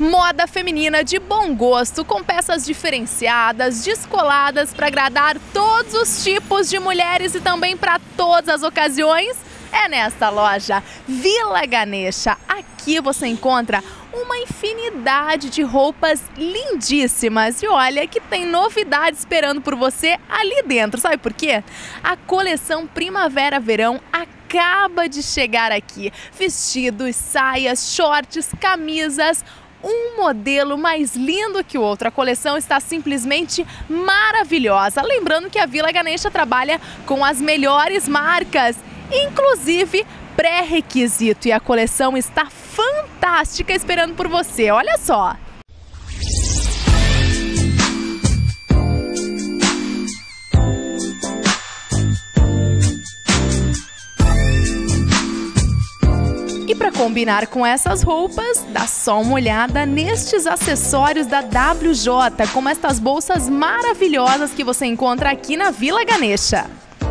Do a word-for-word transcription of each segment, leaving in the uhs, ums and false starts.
Moda feminina de bom gosto, com peças diferenciadas, descoladas para agradar todos os tipos de mulheres e também para todas as ocasiões. É nesta loja Vila Ganesha. Aqui você encontra uma infinidade de roupas lindíssimas. E olha que tem novidade esperando por você ali dentro. Sabe por quê? A coleção Primavera-Verão acaba de chegar aqui. Vestidos, saias, shorts, camisas, um modelo mais lindo que o outro. A coleção está simplesmente maravilhosa. Lembrando que a Vila Ganesha trabalha com as melhores marcas, inclusive pré-requisito, e a coleção está fantástica esperando por você. Olha só! E para combinar com essas roupas, dá só uma olhada nestes acessórios da W J, como estas bolsas maravilhosas que você encontra aqui na Vila Ganesha.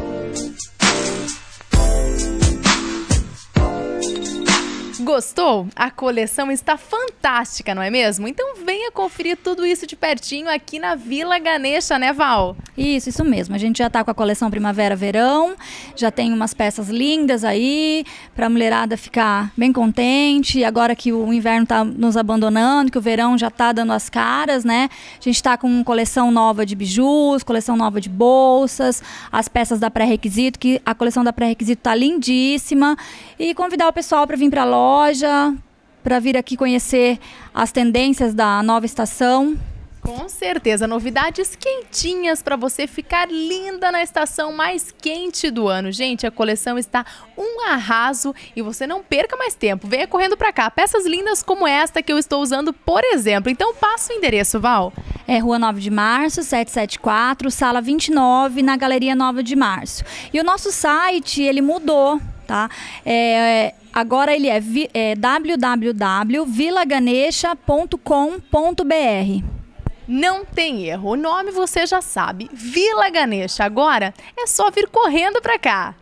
Gostou? A coleção está fantástica, não é mesmo? Então venha conferir tudo isso de pertinho aqui na Vila Ganesha, né, Val? Isso, isso mesmo. A gente já está com a coleção Primavera-Verão, já tem umas peças lindas aí para a mulherada ficar bem contente. Agora que o inverno está nos abandonando, que o verão já está dando as caras, né? A gente está com coleção nova de bijus, coleção nova de bolsas, as peças da pré-requisito, que a coleção da pré-requisito está lindíssima. E convidar o pessoal para vir para a loja, para vir aqui conhecer as tendências da nova estação. Com certeza, novidades quentinhas para você ficar linda na estação mais quente do ano. Gente, a coleção está um arraso e você não perca mais tempo. Venha correndo para cá. Peças lindas como esta que eu estou usando, por exemplo. Então passa o endereço, Val. É Rua nove de Março, setecentos e setenta e quatro, Sala vinte e nove, na Galeria nove de Março. E o nosso site, ele mudou, tá? É... Agora ele é, é w w w ponto vila ganesha ponto com ponto b r. Não tem erro, o nome você já sabe, Vila Ganesha. Agora é só vir correndo para cá.